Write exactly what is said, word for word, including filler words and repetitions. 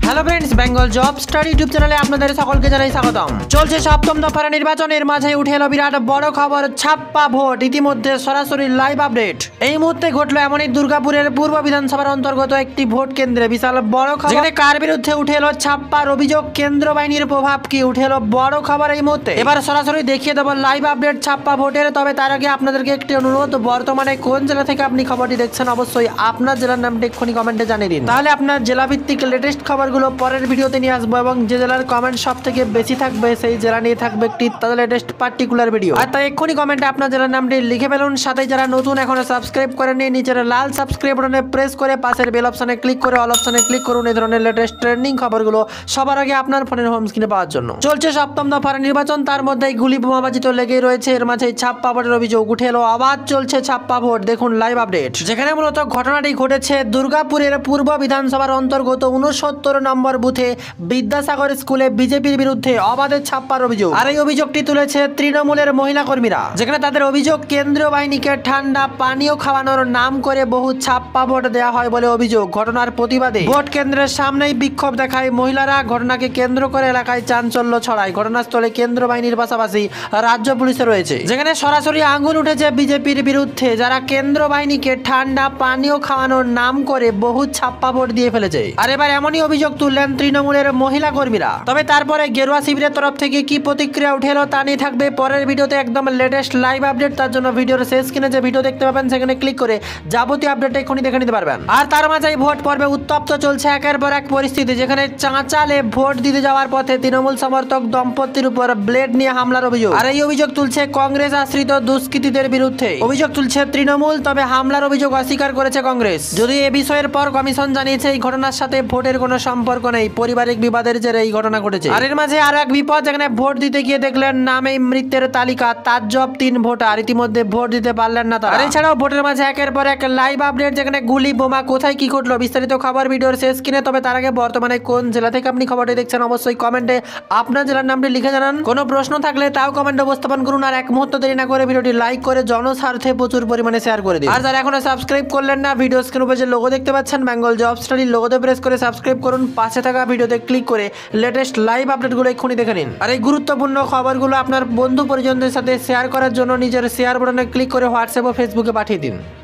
Hello friends, Bengal job study YouTube চ্যানেলে আপনাদের সকলকে জানাই স্বাগতম। চলছে সপ্তম দফার নির্বাচনের মাঝে উঠে এলো বিরাট বড় খবর, ছাপ্পা ভোট। ইতিমধ্যে সরাসরি লাইভ আপডেট। এই মুহূর্তে ঘটলো এমনই দুর্গাপুরের পূর্ব বিধানসভার অন্তর্গত একটি ভোট কেন্দ্রে বিশাল বড় খবর, যেখানে কার বিরুদ্ধে উঠে এলো ছাপ্পার অভিযোগ, কেন্দ্র বাহিনীর প্রভাব কি, উঠে এলো বড় খবর এই মুহূর্তে। এবার সরাসরি দেখিয়ে দেবো লাইভ আপডেট ছাপ্পা ভোটের। তবে তার আগে আপনাদেরকে একটি অনুরোধ, বর্তমানে কোন জেলা থেকে আপনি খবরটি দেখছেন অবশ্যই আপনার জেলার নামটি এক্ষুনি কমেন্টে জানিয়ে দিন, তাহলে আপনার জেলা ভিত্তিক লেটেস্ট খবরগুলো পরের ভিডিওতে নিয়ে আসবো এবং যে জেলার কমেন্ট সব থেকে বেশি থাকবে সেই জেলা নিয়ে থাকবে একটি তাদের লেটেস্ট পার্টিকুলার ভিডিও। আর তাই এক্ষুনি কমেন্টে আপনার জেলার নামটি লিখে ফেলুন। সাথে যারা নতুন এখনো সাবস্ক্রাইব করেননি, নিচের লাল সাবস্ক্রাইব বাটনে প্রেস করে পাশের বেল অপশনে ক্লিক করে অল অপশনে ক্লিক করুন এই ধরনের লেটেস্ট ট্রেন্ডিং খবরগুলো সবার আগে আপনার ফোনের হোম স্ক্রিনে পাওয়ার জন্য। চলছে সপ্তম দফার নির্বাচন, তার মধ্যে গুলি বোমাবাজি তো লেগেই রয়েছে। এর মাঝে ছাপ্পা ভোটের অভিযোগ উঠে এলো, আবার চলছে ছাপ্পা ভোট। দেখুন লাইভ আপডেট, যেখানে মূলত ঘটনাটি ঘটেছে দুর্গাপুরের পূর্ব বিধানসভার অন্তর্গত উনসত্তর নম্বর বুথে বিদ্যাসাগর স্কুলে বিজেপির বিরুদ্ধে অবাধে ছাপ্পার অভিযোগ। আর এই অভিযোগটি তুলেছে তৃণমূলের মহিলা কর্মীরা, যেখানে তাদের অভিযোগ কেন্দ্রীয় বাহিনীকে ঠান্ডা পানীয় খাওয়ানোর নাম করে বহু ছাপ্পা ভোট দেওয়া হয় বলে অভিযোগ। ঘটনার প্রতিবাদে ভোট কেন্দ্রের সামনেই বিক্ষোভ দেখায় মহিলারা। ঘটনাকে কেন্দ্র করে এলাকায় চাঞ্চল্য ছড়ায়। ঘটনাস্থলে কেন্দ্র বাহিনীর পাশাপাশি রাজ্য পুলিশে রয়েছে, যেখানে সরাসরি আঙুল উঠেছে বিজেপির বিরুদ্ধে, যারা কেন্দ্র বাহিনীকে ঠান্ডা পানীয় খাওয়ানোর নাম করে বহু ছাপ্পা ভোট দিয়ে ফেলেছে। আর এবার এমনই অভিযোগ তুললেন তৃণমূলের মহিলা কর্মীরা। তবে তারপরে গেরুয়া শিবিরের তরফ থেকে কি প্রতিক্রিয়া উঠে এলো তা নিয়ে থাকবে পরের ভিডিওতে একদম লেটেস্ট লাইভ আপডেট। তার জন্য ভিডিওর শেষ স্ক্রিনে যে ভিডিও দেখতে পাবেন সেখানে ক্লিক করে যাবতীয় আপডেট এখনই দেখে নিতে পারবেন। আর তার মাঝেই ভোট পর্বে উত্তপ্ত চলছে একের পর এক পরিস্থিতি, যেখানে চাঁচালে ভোট দিতে যাওয়ার পথে তৃণমূল সমর্থক দম্পতির উপর ব্লেড নিয়ে হামলার অভিযোগ। আর এই অভিযোগ তুলছে কংগ্রেস আশ্রিত দুষ্কৃতীদের বিরুদ্ধে। অভিযোগ তুলছে তৃণমূল, তবে হামলার অভিযোগ অস্বীকার করেছে কংগ্রেস। যদি এ বিষয়ের পর কমিশন জানিয়েছে এই ঘটনার সাথে ভোটের কোনো সম্পর্ক নেই, পারিবারিক বিবাদের জেরে এই ঘটনা ঘটেছে। আর এর মাঝে আরো এক বিপদ, যেখানে ভোট দিতে গিয়ে দেখলেন নামেই মৃত্যুর তালিকা, তাজ্জব তিন ভোটার ইতিমধ্যে ভোট দিতে পারলেন না তারা। আর এছাড়াও ভোটের মাঝে একের পর এক লাইভ আপডেট, যেখানে গুলি বোমা কোথায় কি ঘটলো বিস্তারিত খবর ভিডিওর শেষ স্ক্রিনে। তবে তার আগে বর্তমানে কোন জেলা থেকে আপনি খবরটি দেখছেন অবশ্যই কমেন্টে আপনার জেলার নামটি লিখে জানান। কোনো প্রশ্ন থাকলে তাও কমেন্টে উপস্থাপন করুন। আর এক মুহূর্ত দেরি না করে ভিডিওটি লাইক করে জনস্বার্থে প্রচুর পরিমাণে শেয়ার করে দিন। আর যারা এখনো সাবস্ক্রাইব করলেন না, ভিডিও স্ক্রিন উপরে যে লোগো দেখতে পাচ্ছেন বেঙ্গল জব স্টাডি, লোগোতে প্রেস করে সাবস্ক্রাইব করুন। পাশে থাকা ভিডিওতে ক্লিক করে লেটেস্ট লাইভ আপডেটগুলো এক্ষুনি দেখে নিন। আর এই গুরুত্বপূর্ণ খবরগুলো আপনার বন্ধু পরিজনদের সাথে শেয়ার করার জন্য নিজের শেয়ার বাটনে ক্লিক করে হোয়াটসঅ্যাপ ও ফেসবুকে পাঠিয়ে দিন।